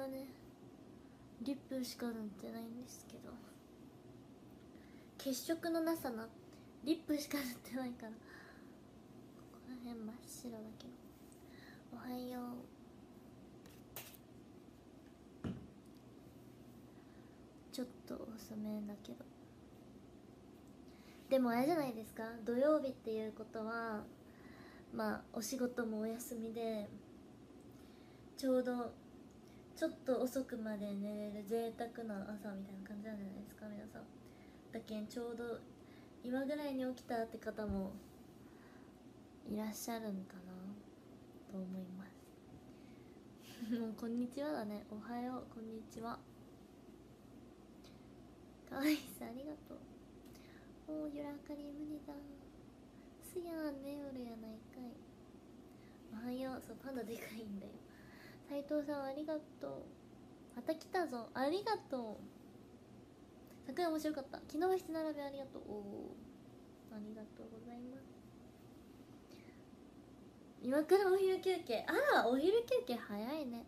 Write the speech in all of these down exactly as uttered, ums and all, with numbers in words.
はねリップしか塗ってないんですけど、血色のなさな、リップしか塗ってないからここら辺真っ白だけど。おはよう。ちょっと遅めだけど、でもあれじゃないですか、土曜日っていうことはまあお仕事もお休みで、ちょうどちょっと遅くまで寝れる贅沢な朝みたいな感じなんじゃないですか皆さん。だけんちょうど今ぐらいに起きたって方もいらっしゃるんかなと思いますもうこんにちはだね。おはよう、こんにちは。かわいいさ、ありがとう。おー、ゆらかりむにだすやんね、夜やないかい。おはよう。そう、パンダでかいんだよ。斉藤さんありがとう。また来たぞ、ありがとう。桜面白かった。昨日は七並べありがとう。おー、ありがとうございます。今からお昼休憩。あら、お昼休憩早いね。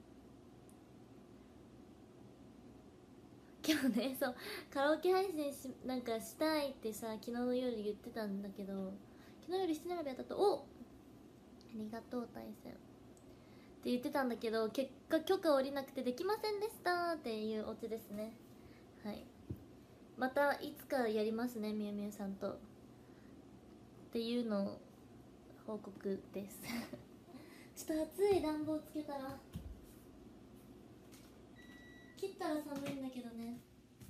今日ね、そうカラオケ配信しなんかしたいってさ、昨日の夜言ってたんだけど、昨日より七並べだったと、おありがとう対戦って言ってたんだけど、結果許可下りなくてできませんでしたっていうオチですね。はい、またいつかやりますね、みゆみゆさんとっていうのを報告ですちょっと暑い。暖房つけたら切ったら寒いんだけどね。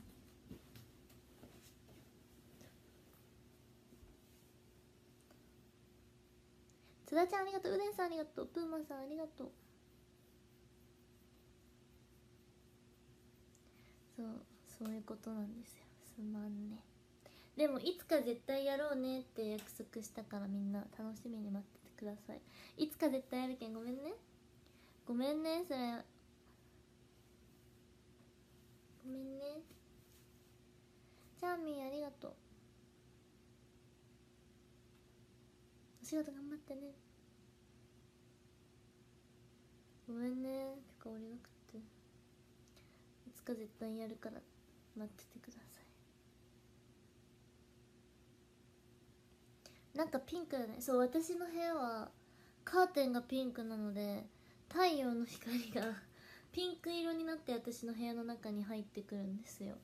津田ちゃんありがとう。うでんさんありがとう。プーマさんありがとう。そうそういうことなんですよ。すまんね。でもいつか絶対やろうねって約束したから、みんな楽しみに待っててください。いつか絶対やるけんごめんね。ごめんねそれ、ごめんね。チャーミーありがとう。お仕事頑張ってね。ごめんね許可下りなくて。いつか絶対やるから待っててください。なんかピンクだね。そう、私の部屋はカーテンがピンクなので、太陽の光がピンク色になって私の部屋の中に入ってくるんですよ。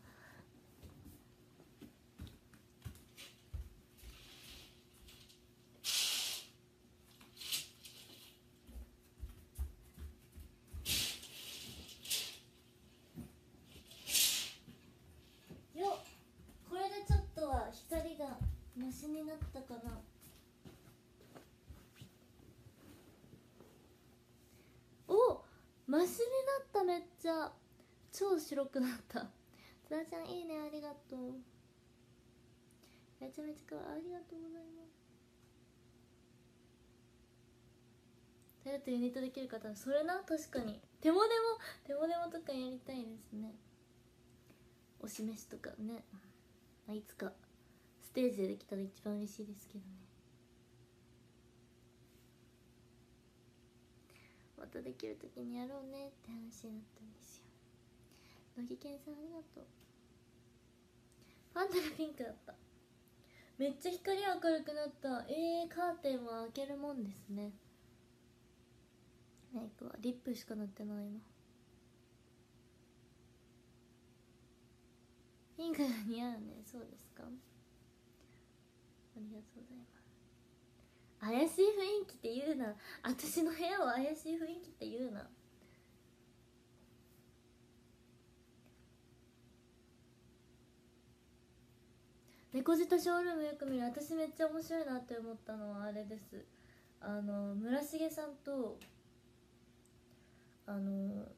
よっ、これでちょっとは光がマシになったかな。お、マシになった。めっちゃ超白くなった。津田ちゃんいいね、ありがとう。めちゃめちゃかわいい、ありがとうございます。タイルとユニットできる方はそれな。確かに手モデモ手モデモとかやりたいですね。お示しとかね、まあ、いつかステージでできたら一番嬉しいですけどね。またできる時にやろうねって話になったんですよ。乃木健さんありがとう。パンダがピンクだった。めっちゃ光明るくなった。えー、カーテンは開けるもんですね。メイクはリップしか塗ってないな。ピンクが似合うね。そうですか、ありがとうございます。怪しい雰囲気って言うな。私の部屋を怪しい雰囲気って言うな。猫舌ショールームよく見る。私めっちゃ面白いなって思ったのはあれです。あの村重さんとあの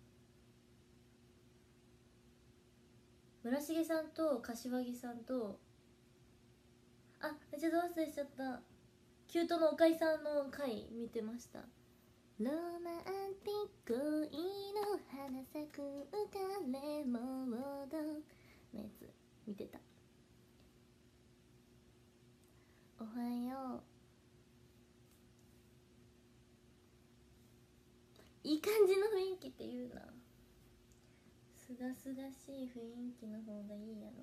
村重さんと柏木さんと、あ、めっちゃど忘れしちゃった。キュートのおかいさんの回見てました。ロマンティック恋の花咲く浮かれモードのやつ見てた。おはよう。いい感じの雰囲気って言うな。 すがすがしい雰囲気の方がいいやろ。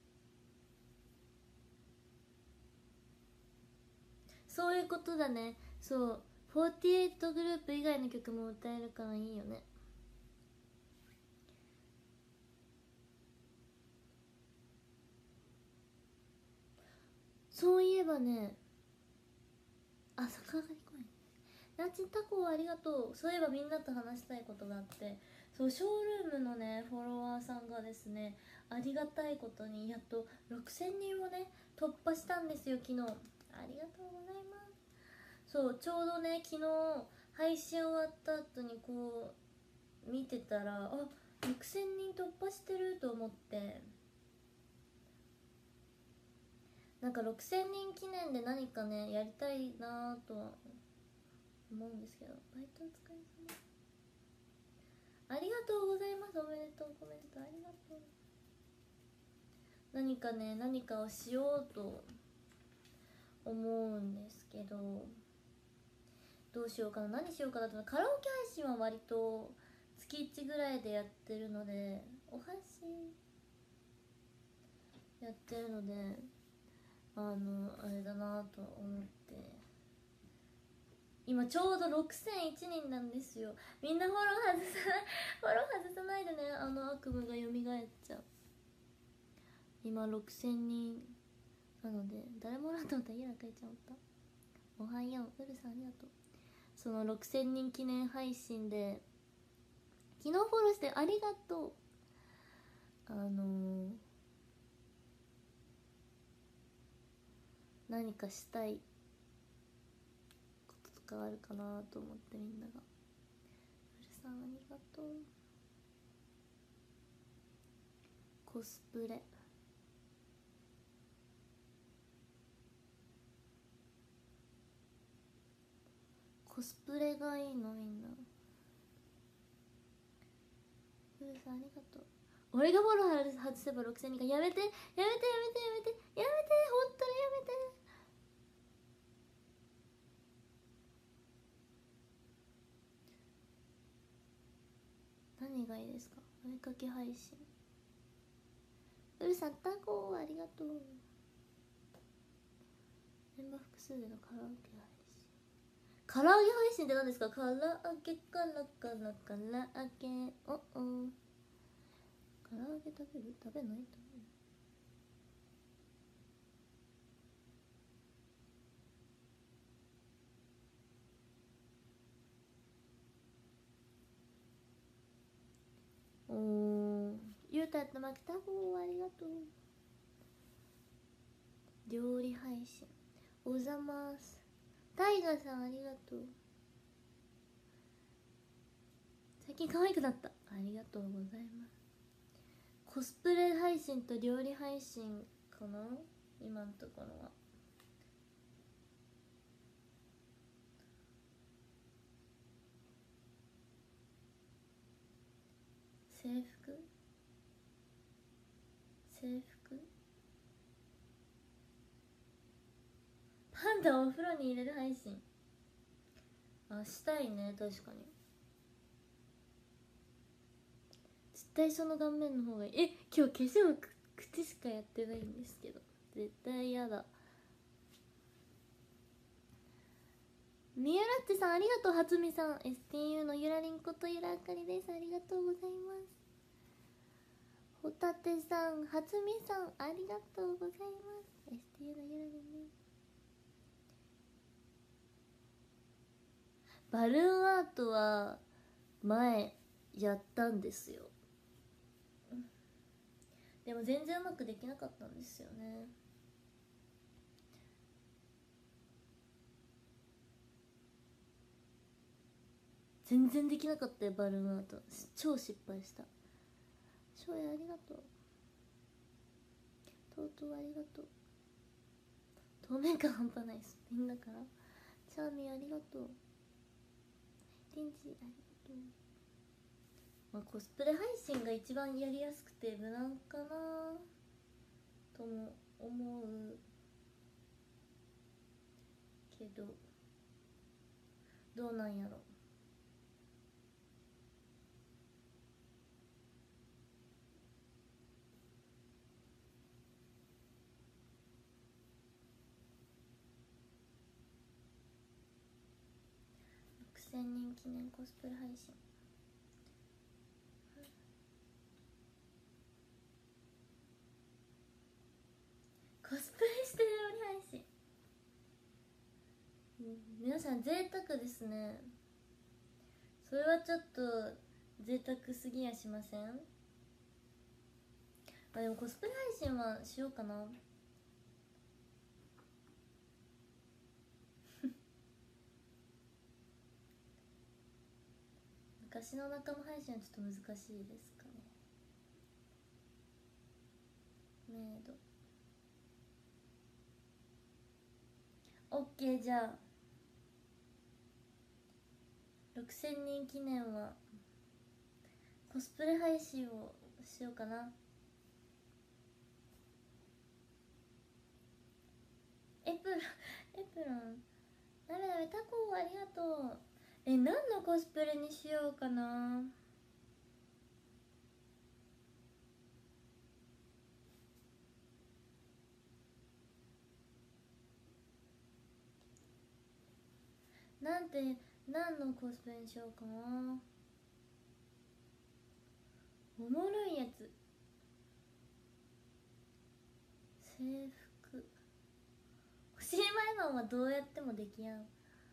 そういうことだね。そう、フォーティエイトグループ以外の曲も歌えるからいいよね。そういえばね、あ、逆上がり公園、ナチタコありがとう。そういえばみんなと話したいことがあって、そう、ショールームのねフォロワーさんがですね、ありがたいことにやっとろくせんにんをね突破したんですよ、昨日。ありがとうございます。そう、ちょうどね昨日配信終わった後にこう見てたら、あ、ろくせんにん突破してると思って、なんかろくせんにん記念で何かねやりたいなとは思うんですけど。バイトお疲れ様、ありがとうございます。おめでとうコメントありがとう。何かね何かをしようと思うんですけど、どうしようかな、何しようかなと。カラオケ配信は割と月いちぐらいでやってるので、お箸やってるので、あのあれだなと思って、今ちょうどろくせんいちにんなんですよ。みんなフォロー外さないフォロー外さないでね、あの悪夢が蘇っちゃう。今ろくせんにんなので、誰もらったことは家らかいちゃった。おはよう、うるさんありがとう。そのろくせんにん記念配信で昨日フォローしてありがとう。あのー、何かしたいこととかあるかなと思って、みんなが。うるさんありがとう。コスプレ、コスプレがいいのみんな。うるさんありがとう。俺がフォロー外せばろくせんにんか。やめてやめてやめてやめてやめて、本当にやめて。何がいいですか？お絵かき配信。うるさんタコありがとう。メンバー複数でのカラオケ配信。カラオケ配信って何ですか？カラオケカラカラカラオケ、おお、カラオケ食べる？食べない？食べる？おー、ゆうたとまくたこありがとう。料理配信おざます。タイガさんありがとう。最近可愛くなった、ありがとうございます。コスプレ配信と料理配信かな今のところは。制服制服パンダをお風呂に入れる配信、あ、したいね。確かに絶対その顔面の方がいい。え、今日化粧く口しかやってないんですけど、絶対やだ。みゆらっちさんありがとう。はつみさん エスティーユー のゆらりんことゆらあかりです。ありがとうございます。ほたてさん、はつみさんありがとうございます。 エスティーユー のゆらりんです。バルーンアートは前やったんですよ。でも全然うまくできなかったんですよね。全然できなかったよ、バルーンアート。超失敗した。翔也ありがとう。とうとうありがとう。透明感半端ないです、みんなから。チャーミーありがとう。リンジありがとう。まあ、コスプレ配信が一番やりやすくて無難かなとも思うけど、どうなんやろ。 せんにん記念コスプレ配信。コスプレして料理配信、うん、皆さん贅沢ですね。それはちょっと贅沢すぎやしません？あ、でもコスプレ配信はしようかな。昔の仲間配信はちょっと難しいですかね。メイドオッケー。じゃあろくせんにん記念はコスプレ配信をしようかな。エプロンエプロンダメダメ。タコありがとう。え、何のコスプレにしようかな。なんて何のコスプレにしようかな。おもろいやつ。制服。星前マンはどうやってもできやん。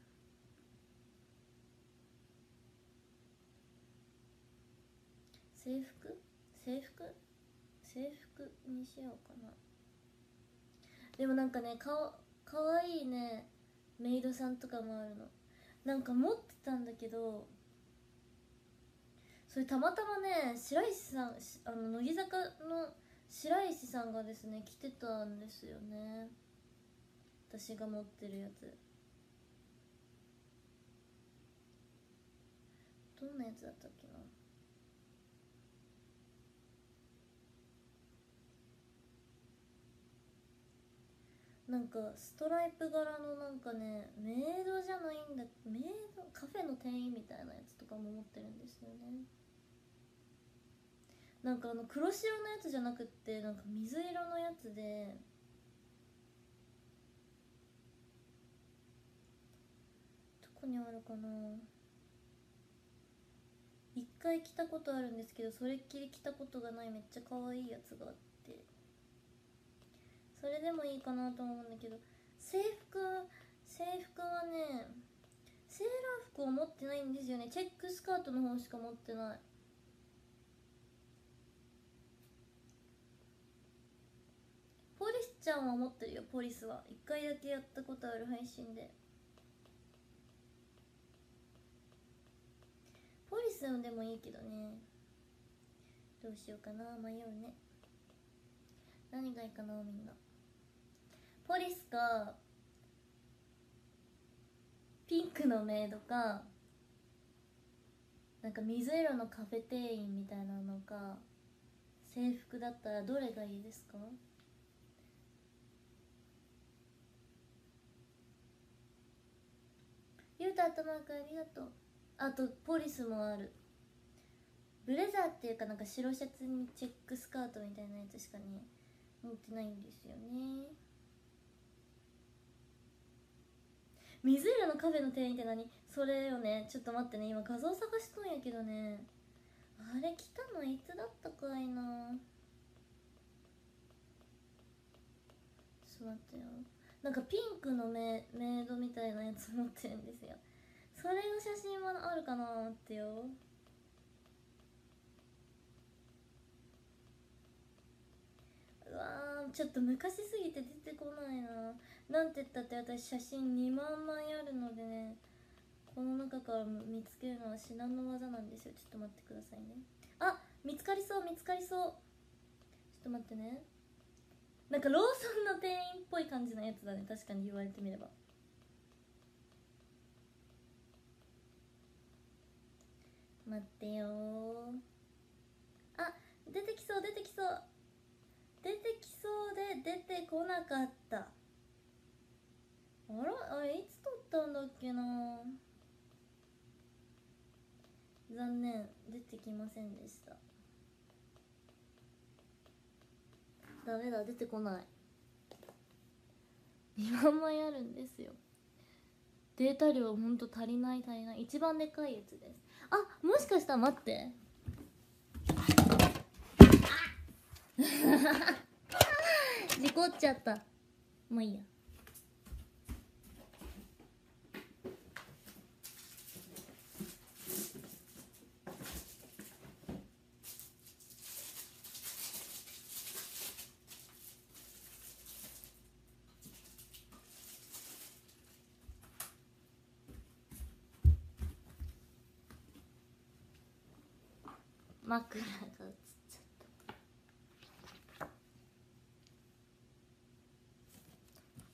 制服制服制服にしようかな。でもなんかね、かわかわいいねメイドさんとかもあるの。なんか持ってたんだけど、それたまたまね白石さん、あの乃木坂の白石さんがですね着てたんですよね、私が持ってるやつ。どんなやつだったっけな。なんかストライプ柄のなんかね、メイドじゃないんだ、メイドカフェの店員みたいなやつとかも持ってるんですよね。なんかあの黒白のやつじゃなくって、なんか水色のやつで、どこにあるかな。一回着たことあるんですけど、それっきり着たことがないめっちゃ可愛いやつがあって、それでもいいかなと思うんだけど、制服制服はね、セーラー服を持ってないんですよね。チェックスカートの方しか持ってない。ポリスちゃんは持ってるよ。ポリスは一回だけやったことある、配信で。ポリスでもいいけどね。どうしようかな、迷うね。何がいいかな、みんな。ポリスかピンクのメイドか、なんか水色のカフェ店員みたいなのか、制服だったらどれがいいですか？ゆうた頭くありがとう。あとポリスもある。ブレザーっていうか、なんか白シャツにチェックスカートみたいなやつしかね持ってないんですよね。水色のカフェの店員って何？それよね。ちょっと待ってね、今画像探しとんやけどね。あれ来たのいつだったかいな。ちょっと待ってよ。なんかピンクのメメイドみたいなやつ持ってるんですよ。それの写真はあるかな。待ってよ。うわー、ちょっと昔すぎて出てこないな。なんて言ったって私写真にまんまいあるのでね、この中から見つけるのは至難の技なんですよ。ちょっと待ってくださいね。あ、見つかりそう、見つかりそう。ちょっと待ってね。なんかローソンの店員っぽい感じのやつだね、確かに言われてみれば。待ってよー。あ、出てきそう出てきそう、出てきそうで出てこなかった。あら、あれいつ撮ったんだっけな。残念、出てきませんでした。ダメだ、出てこない。にまんまいあるんですよ。 データ量ほんと足りない足りない。一番でかいやつです。あ、もしかしたら待って事故っちゃった。もういいや。枕が映っちゃった。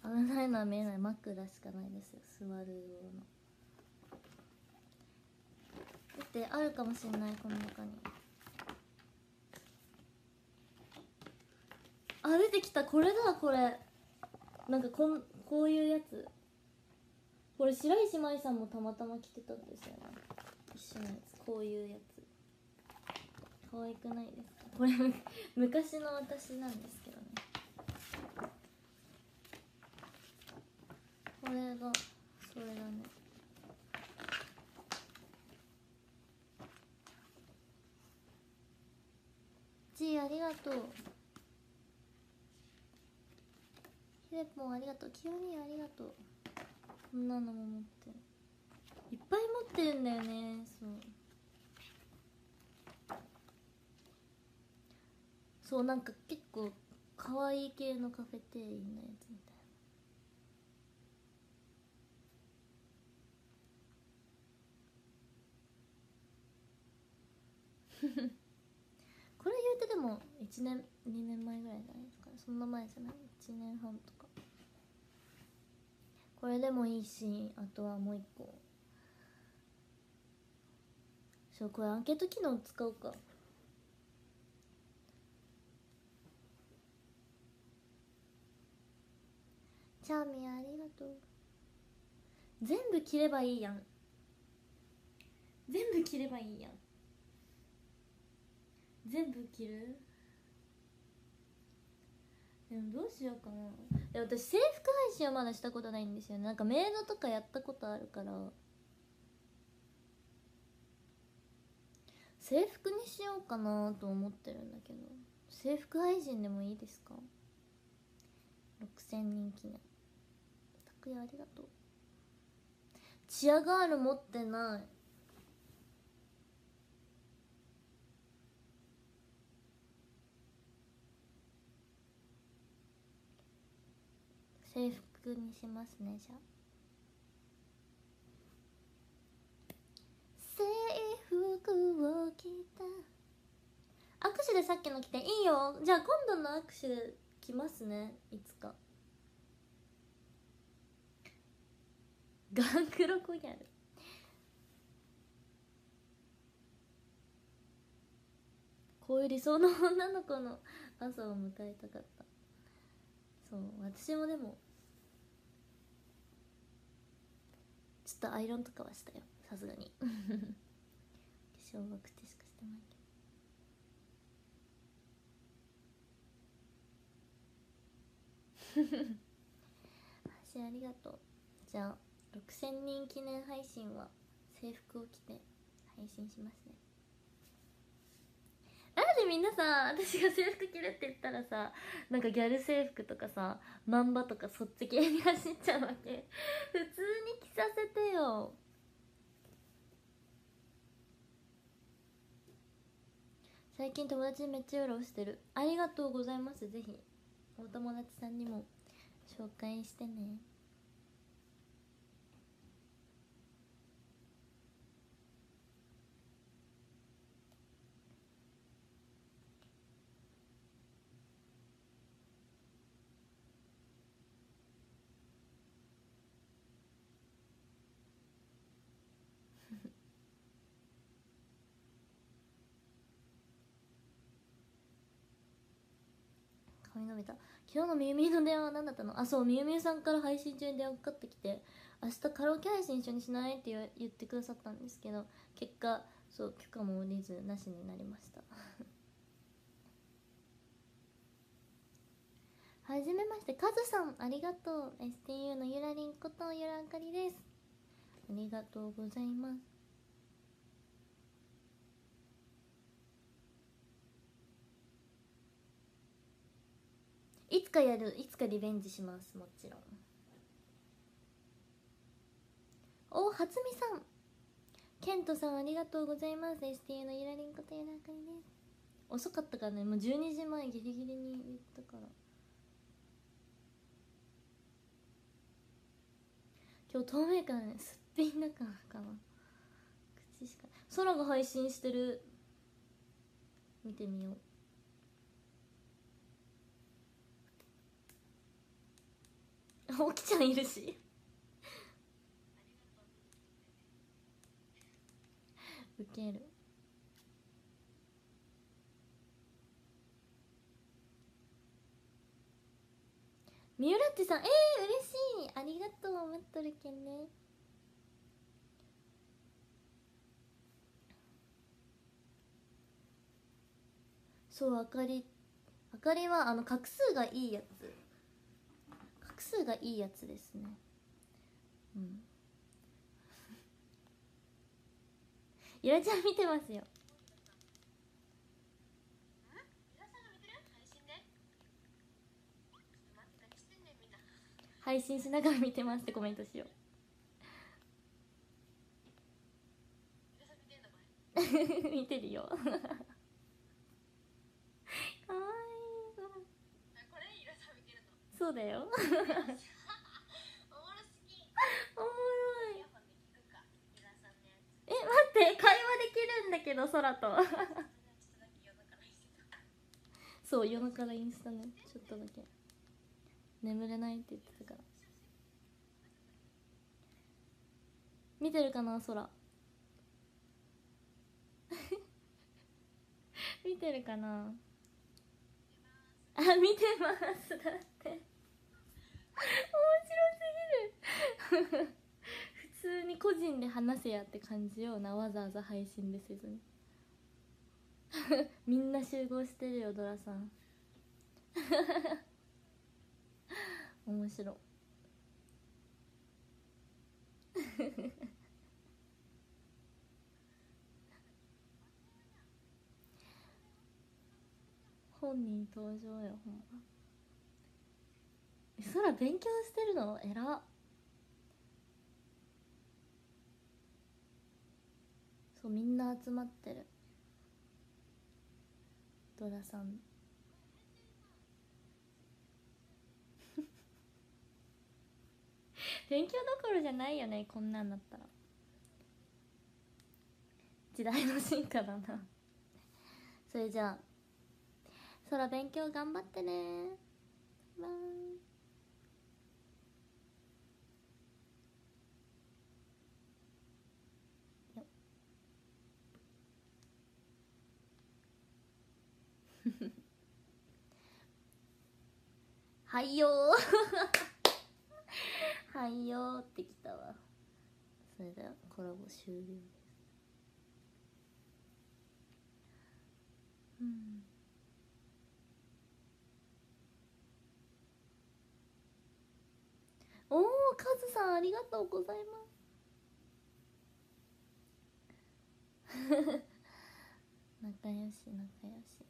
危ないのは見えない。枕しかないですよ、座る用の。だってあるかもしれない、この中に。あ、出てきた。これだ、これ。なんかこんこういうやつ。これ白石麻衣さんもたまたま着てたんですよね、一緒のやつ。こういうやつ可愛くないですか。これ昔の私なんですけどね。これがそれだね。ちーありがとう。ひでぽんありがとう。きよにありがとう。こんなのも持ってる。いっぱい持ってるんだよね。そうそう、なんか結構可愛い系のカフェ店員のやつみたいなこれ言うてでもいちねんにねんまえぐらいじゃないですかね。そんな前じゃない、いちねんはんとか。これでもいいし、あとはもう一個、そう、これアンケート機能使おうか。チャーミンありがとう。全部着ればいいやん。全部着ればいいやん。全部着る。でもどうしようかな。で、私制服配信はまだしたことないんですよね。なんかメイドとかやったことあるから、制服にしようかなと思ってるんだけど。制服配信でもいいですか。ろくせんにん記念。拓也ありがとう。チアガール持ってない。制服にしますね。じゃあ制服を着た。握手でさっきの着ていいよ。じゃあ今度の握手で着ますね、いつか。ガンクロコギャル。こういう理想の女の子の朝を迎えたかった。そう、私もでもちょっとアイロンとかはしたよ、さすがに化粧は口しかしてないけど橋ありがとう。じゃあろくせんにん記念配信は制服を着て配信しますね。なんでみんなさ、私が制服着るって言ったらさ、なんかギャル制服とかさ、マンバとかそっち系に走っちゃうわけ。普通に着させてよ。最近友達にめっちゃうろうしてる。ありがとうございます。ぜひお友達さんにも紹介してね。髪伸びた。昨日のみゆみゆの電話は何だったの。あ、そう、みゆみゆさんから配信中に電話かかってきて、明日カラオケ配信一緒にしないって言ってくださったんですけど、結果そう許可も下りずなしになりましたはじめまして、カズさんありがとう。 エスティーユー のゆらりんことゆらあかりです。 ありがとうございます。いつかやる、いつかリベンジします。もちろん。お、はつみさん、ケントさんありがとうございます。 エスティーエー のゆらりんことゆらかりです。遅かったからね、もうじゅうにじまえギリギリに言ったから。今日透明感ね、すっぴんだからかな。口しか。空が配信してる、見てみよう。おきちゃんいるしウケる。三浦ってさん、えー、嬉しい、ありがとう。待っとるけんね。そう、あかり、あかりはあの画数がいいやつ、画数がいいやつですね。うん。ゆらちゃん見てますよ。配信しながら見てますってコメントしよう見てるよかわいい。そうだよおもろい。え、待って、会話できるんだけど空とそう、夜中からインスタね、ちょっとだけ眠れないって言ってたから。見てるかな空見てるかなあ、見てますだって面白すぎる普通に個人で話せやって感じような、わざわざ配信でせずにみんな集合してるよドラさん面白本人登場よ、ほんま。そら勉強してるのえら。そう、みんな集まってる。ドラさん勉強どころじゃないよね、こんなんなったら。時代の進化だなそれじゃあそら勉強頑張ってね。バイよはいよーはいよーってきたわ。それではコラボ終了です。うん、おー、カズさんありがとうございます仲良し仲良し。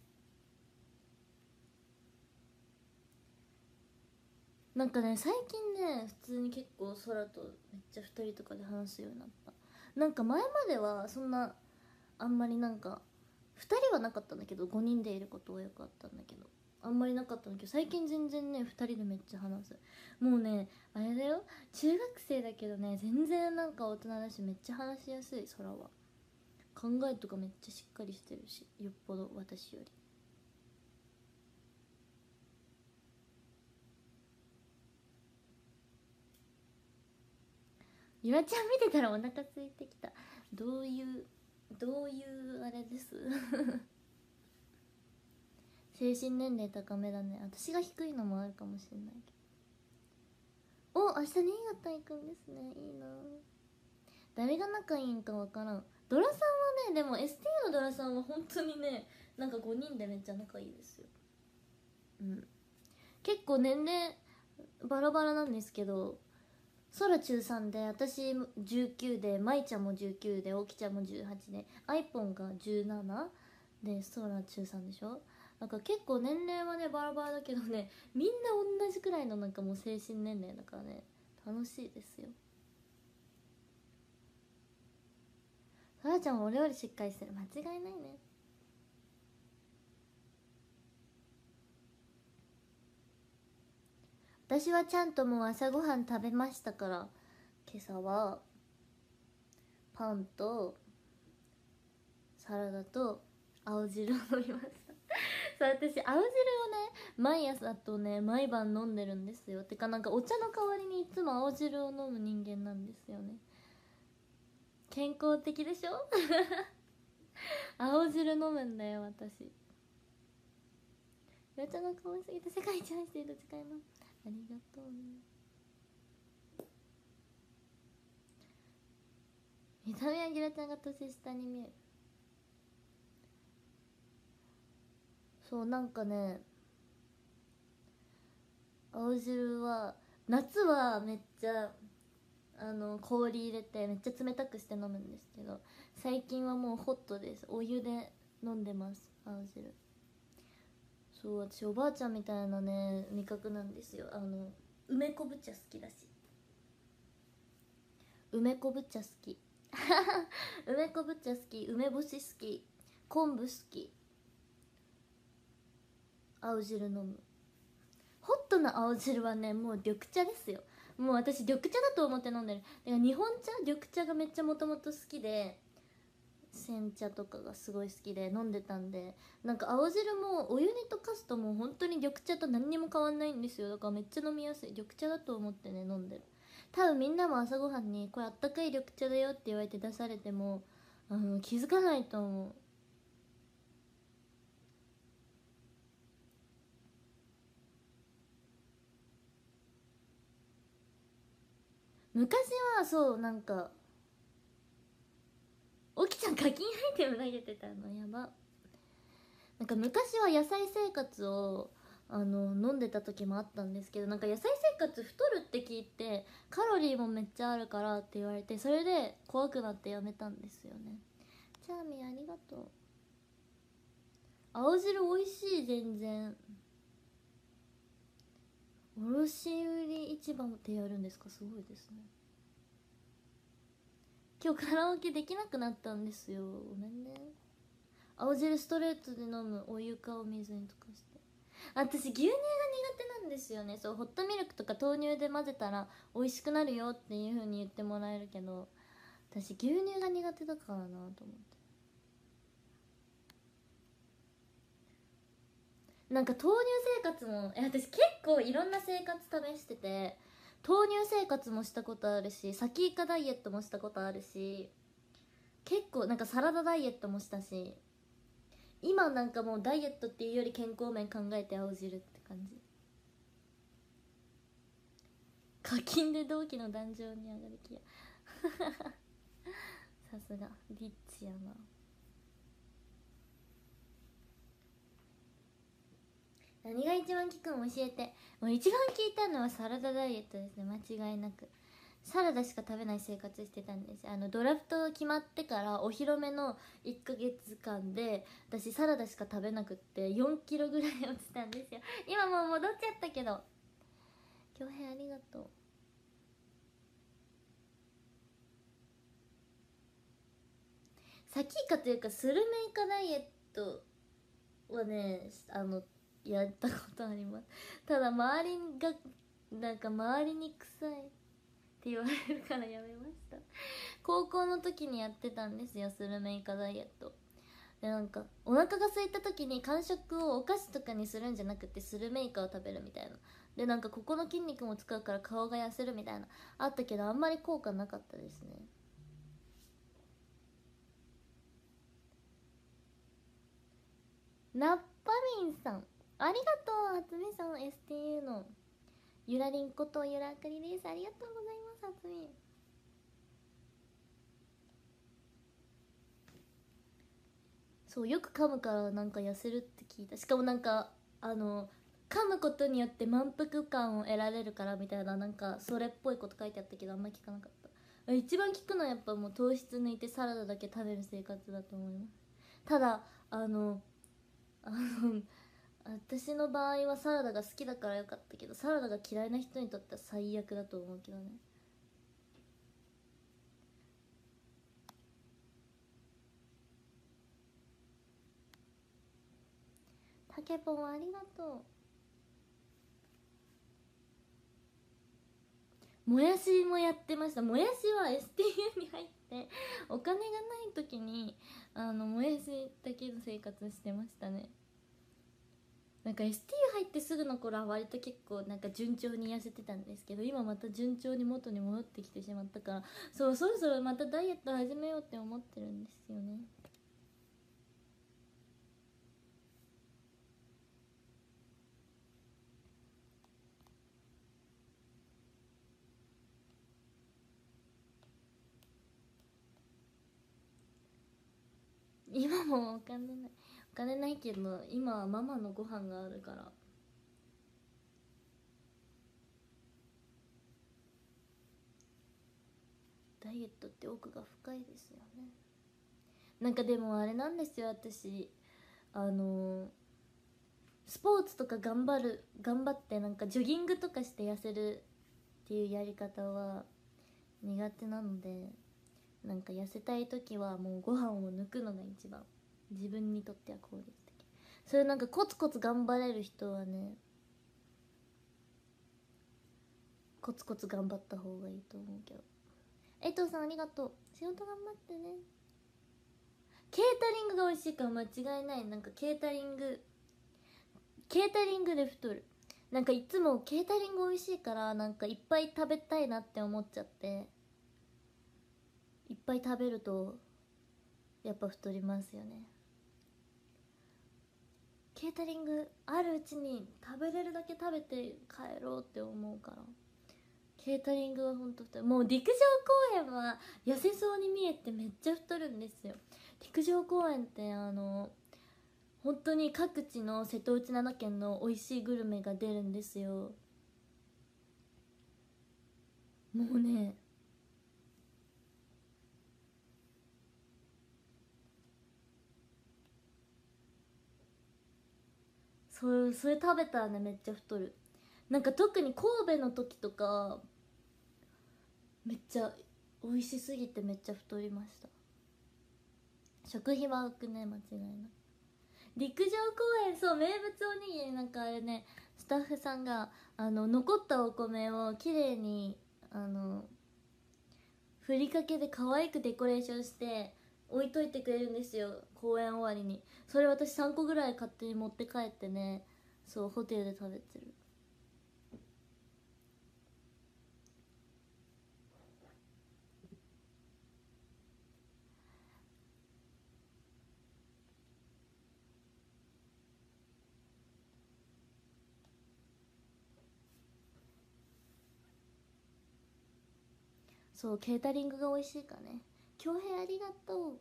なんかね、最近ね、普通に結構空とめっちゃふたりとかで話すようになった。なんか前まではそんなあんまりなんかふたりはなかったんだけど、ごにんでいることはよくあったんだけど、あんまりなかったんだけど、最近全然ねふたりでめっちゃ話す。もうね、あれだよ、中学生だけどね、全然なんか大人だしめっちゃ話しやすい。空は考えとかめっちゃしっかりしてるし、よっぽど私より。ゆらちゃん見てたらお腹空いてきた。どういうどういうあれです精神年齢高めだね。私が低いのもあるかもしれないけど。お、明日新潟行くんですね。いいな。誰が仲いいんかわからん。ドラさんはね、でも エスティー のドラさんは本当にね、なんかごにんでめっちゃ仲いいですよ。うん、結構年齢バラバラなんですけど、 そら中さんで、私じゅうきゅうで、まいちゃんもじゅうきゅうで、おきちゃんもじゅうはちで、アイポンがじゅうななで、そら中さんでしょ。なんか結構年齢はねバラバラだけどね、みんな同じくらいのなんかもう精神年齢だからね、楽しいですよ。そらちゃんは俺よりしっかりしてる、間違いないね。私はちゃんともう朝ごはん食べましたから。今朝はパンとサラダと青汁を飲みましたそう、私青汁をね毎朝とね毎晩飲んでるんですよ。てかなんかお茶の代わりにいつも青汁を飲む人間なんですよね。健康的でしょ青汁飲むんだよ私。お茶が可愛すぎて世界一愛している誓います。ありがとうね。見た目はギラちゃんが年下に見える。そう、なんかね青汁は夏はめっちゃあの氷入れてめっちゃ冷たくして飲むんですけど、最近はもうホットです。お湯で飲んでます青汁。そう、私おばあちゃんみたいなね味覚なんですよ。あの梅昆布茶好きだし、梅昆布茶好き梅昆布茶好き、梅干し好き、昆布好き、青汁飲む。ホットな青汁はねもう緑茶ですよ。もう私緑茶だと思って飲んでる。だから日本茶、緑茶がめっちゃもともと好きで、煎茶とかがすごい好きで飲んでたんで、なんか青汁もお湯に溶かすともう本当に緑茶と何にも変わんないんですよ。だからめっちゃ飲みやすい、緑茶だと思ってね飲んでる。多分みんなも朝ごはんにこれあったかい緑茶だよって言われて出されてもあの気づかないと思う。昔はそうなんかおきちゃん課金アイテム投げてたのやば。なんか昔は野菜生活をあの飲んでた時もあったんですけど、なんか野菜生活太るって聞いてカロリーもめっちゃあるからって言われて、それで怖くなってやめたんですよね。チャーミーありがとう。青汁美味しい。全然卸売市場ってやるんですか、すごいですね。今日カラオケできなくなったんですよ、ごめんね。青汁ストレートで飲む、お湯かお水に溶かして。私牛乳が苦手なんですよね。そう、ホットミルクとか豆乳で混ぜたら美味しくなるよっていう風に言ってもらえるけど、私牛乳が苦手だからなと思って。なんか豆乳生活もえ私結構いろんな生活試してて、豆乳生活もしたことあるし、サキイカダイエットもしたことあるし、結構なんかサラダダイエットもしたし、今なんかもうダイエットっていうより健康面考えて青汁って感じ。課金で同期の壇上に上がる気やさすがリッチやな。何が一番効くん教えて。もう一番効いたのはサラダダイエットですね、間違いなく。サラダしか食べない生活してたんです。あのドラフト決まってからお披露目のいっかげつかんで私サラダしか食べなくってよんキロぐらい落ちたんですよ。今もう戻っちゃったけど。恭平ありがとう。サキイカというかスルメイカダイエットはねあのやったことあります。ただ周りがなんか周りに臭いって言われるからやめました。高校の時にやってたんですよ、スルメイカダイエットで。なんかお腹が空いた時に間食をお菓子とかにするんじゃなくてスルメイカを食べるみたいな。でなんかここの筋肉も使うから顔が痩せるみたいなあったけど、あんまり効果なかったですね。ナッパミンさんありがとう。はつみさん エスティーユー のゆらりんことゆらくりです。ありがとうございます。はつみそうよく噛むからなんか痩せるって聞いた。しかもなんかあの噛むことによって満腹感を得られるからみたいな、なんかそれっぽいこと書いてあったけど、あんま聞かなかった。一番効くのはやっぱもう糖質抜いてサラダだけ食べる生活だと思います。ただあのあの私の場合はサラダが好きだからよかったけど、サラダが嫌いな人にとっては最悪だと思うけどね。たけぽんありがとう。もやしもやってました。もやしは エスティーユー に入ってお金がない時にあのもやしだけの生活してましたね。なんか エスティーユー 入ってすぐの頃は割と結構なんか順調に痩せてたんですけど、今また順調に元に戻ってきてしまったから、そうそろそろまたダイエット始めようって思ってるんですよね。今もお金ないお金ないけど、今はママのご飯があるから。ダイエットって奥が深いですよね。なんかでもあれなんですよ、私あのスポーツとか頑張る頑張ってなんかジョギングとかして痩せるっていうやり方は苦手なので、なんか痩せたい時はもうご飯を抜くのが一番自分にとっては効率的。それなんかコツコツ頑張れる人はね、コツコツ頑張った方がいいと思うけど。江藤さんありがとう。仕事頑張ってね。ケータリングが美味しいから間違いない。なんかケータリングケータリングで太る。なんかいつもケータリング美味しいからなんかいっぱい食べたいなって思っちゃって、いっぱい食べるとやっぱ太りますよね。ケータリングあるうちに食べれるだけ食べて帰ろうって思うから、ケータリングはほんと太る。もう陸上公園は痩せそうに見えてめっちゃ太るんですよ。陸上公園ってあの本当に各地の瀬戸内灘県の美味しいグルメが出るんですよ。もうね、それそれ食べたらねめっちゃ太る。なんか特に神戸の時とかめっちゃ美味しすぎてめっちゃ太りました。食費は浮くね、間違いない。陸上公園、そう名物おにぎり、なんかあれね、スタッフさんがあの残ったお米をきれいにあのふりかけで可愛くデコレーションして置いといてくれるんですよ、公演終わりに。それ私さんこぐらい勝手に持って帰ってね、そうホテルで食べてる。そうケータリングが美味しいからね。恭平ありがとう。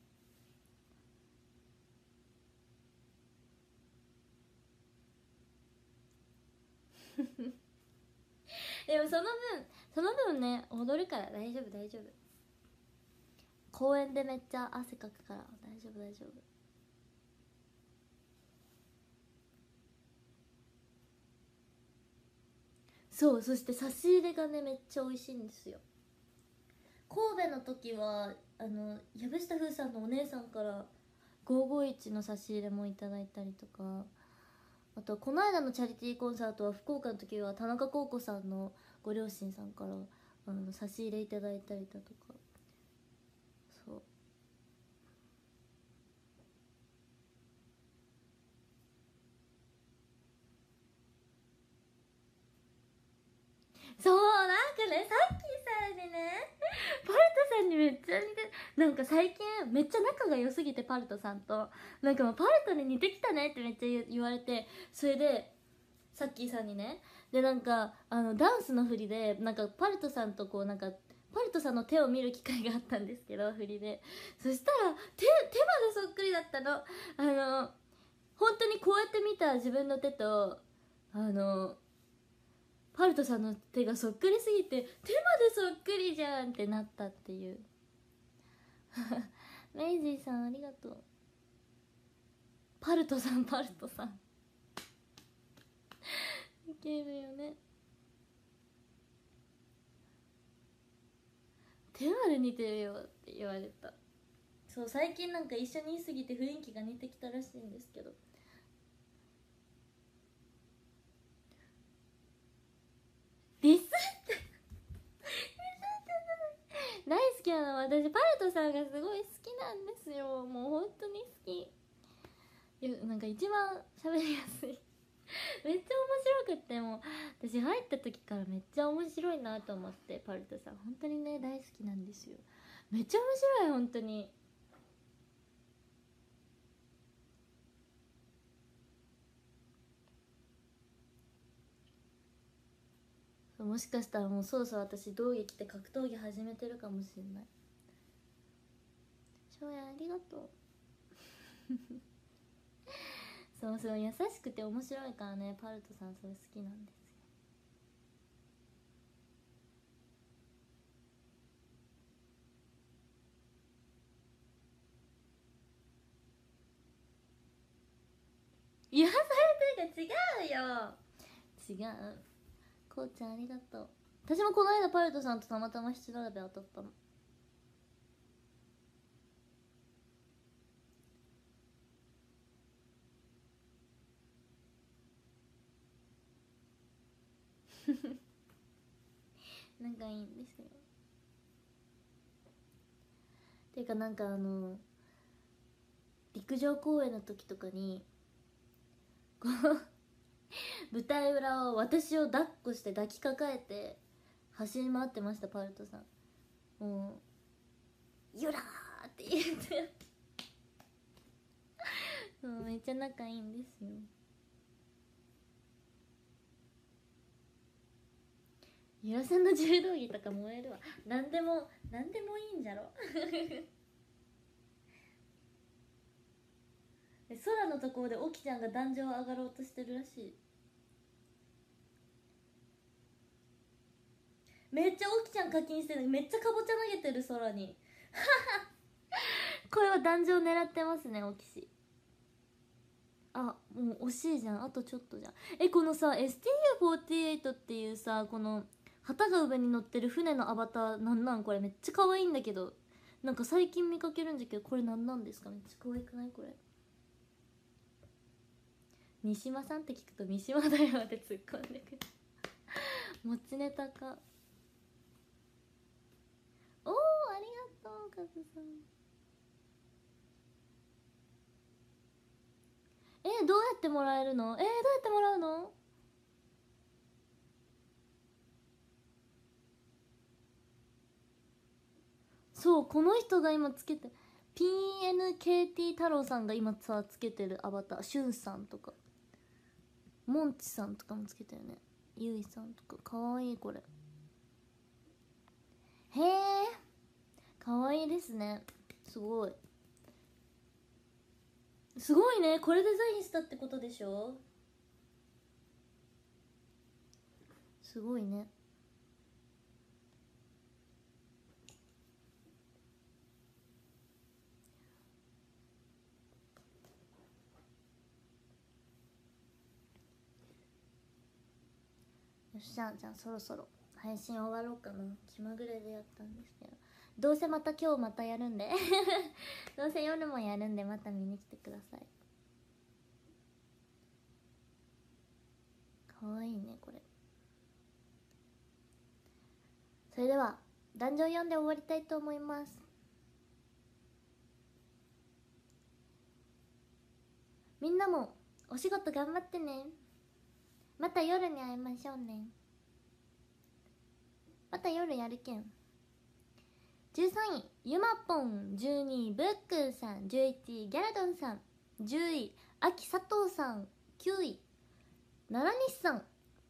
でもその分その分ね踊るから大丈夫大丈夫。公園でめっちゃ汗かくから大丈夫大丈夫。そう、そして差し入れがねめっちゃ美味しいんですよ。神戸の時はあの藪下風さんのお姉さんからごーごーいちの差し入れもいただいたりとか、あとこの間のチャリティーコンサートは福岡の時は田中孝子さんのご両親さんからあの差し入れいただいたりだとか。そうそうなんかね、さっきさんにねパルトさんにめっちゃ似て、なんか最近めっちゃ仲が良すぎて、パルトさんとなんかもうパルトに似てきたねってめっちゃ言われて、それでさっきさんにね、でなんかあのダンスの振りでなんかパルトさんとこうなんかパルトさんの手を見る機会があったんですけど、振りで、そしたら手手までそっくりだったの。あの本当にこうやって見た自分の手とあのパルトさんの手がそっくりすぎて手までそっくりじゃんってなったっていうメイジーさんありがとう。パルトさんパルトさんいけるよね。手まで似てるよって言われた。そう最近なんか一緒にいすぎて雰囲気が似てきたらしいんですけど、ディスって大好きなの。私パルトさんがすごい好きなんですよ。もう本当に好き。いやなんか一番喋りやすいめっちゃ面白くって、もう私入った時からめっちゃ面白いなと思って、パルトさん本当にね大好きなんですよ。めっちゃ面白い本当に。もしかしたらもうそうそう私道着着て格闘技始めてるかもしれない。翔也ありがとうそうそう優しくて面白いからね、パルトさんそれ好きなんですよ。癒されてるが違うよ。違う。こうちゃんありがとう。私もこの間パルトさんとたまたま七並べ当たったの。仲いいんですよ。ていうかなんかあの陸上公演の時とかにこう舞台裏を私を抱っこして抱きかかえて走り回ってましたパルトさん。もう「ゆらー!」って言ってそうめっちゃ仲いいんですよ。ゆらさんの柔道着とか燃えるわ。何でも何でもいいんじゃろ空のところでオキちゃんが壇上上がろうとしてるらしい。めっちゃオキちゃん課金してる。めっちゃかぼちゃ投げてる空にこれは壇上狙ってますねオキシ。あもう惜しいじゃん、あとちょっとじゃん。えこのさ エスティーユーフォーティーエイト っていうさこの旗が上に乗ってる船のアバターなんなんこれ。めっちゃ可愛いんだけど、なんか最近見かけるんだけどこれなんなんですか。めっちゃ可愛くないこれ。三島さんって聞くと三島だよって突っ込んでくる持ちネタか。おーありがとうカズさん。えどうやってもらえるの。えー、どうやってもらうの。そうこの人が今つけて ピーエヌケーティー 太郎さんが今さつけてるアバター、しゅんさんとかモンチさんとかもつけたよね。ゆいさんとかかわいいこれ。へえかわいいですね。すごいすごいね。これデザインしたってことでしょ。すごいね。よっしゃじゃあそろそろ配信終わろうかな。気まぐれでやったんですけど、どうせまた今日またやるんでどうせ夜もやるんでまた見に来てください。かわいいねこれ。それでは壇上読んで終わりたいと思います。みんなもお仕事頑張ってね。また夜に会いましょうね。また夜やるけん。じゅうさんいゆまぽん、じゅうにいブックンさん、じゅういちいギャラドンさん、じゅういあきさとうさん、きゅういななにしさん、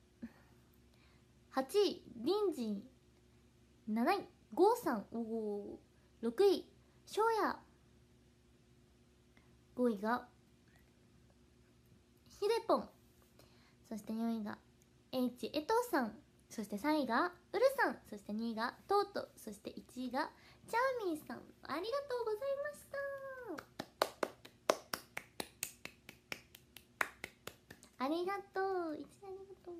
はちいりんじん、なないごうさん、おおろくいしょうや、ごいがひでぽん、 そしてよんいが H 江藤さん、そしてさんいがうるさん、そしてにいがトート、そしていちいがチャーミーさん。ありがとうございました。ありがとう、いちいありがとう。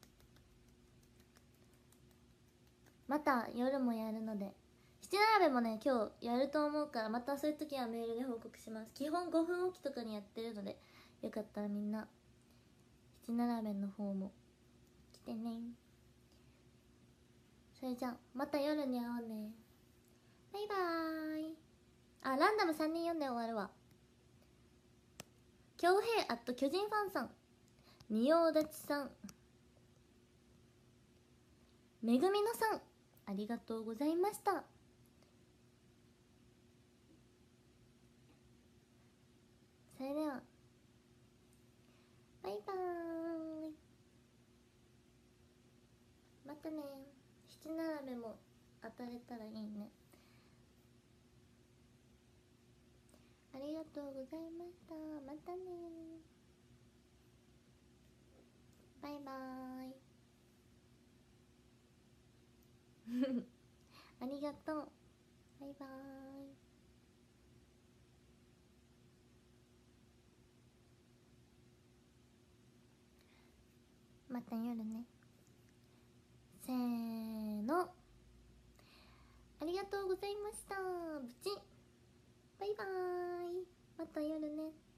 また夜もやるので、七並べもね今日やると思うから、またそういう時はメールで報告します。基本ごふんおきとかにやってるので、よかったらみんな七並べの方も来てね。それじゃあまた夜に会おうね。バイバーイ。あ、ランダムさんにん読んで終わるわ。恭平あっと巨人ファンさん、仁王立ちさん、めぐみのさん、ありがとうございました。それではバイバーイ。またね。七並べも当たれたらいいね。ありがとうございました。またね。バイバーイ。ありがとう。バイバーイ。また夜ね。せーの。ありがとうございました。ブチ。バイバーイ。また夜ね。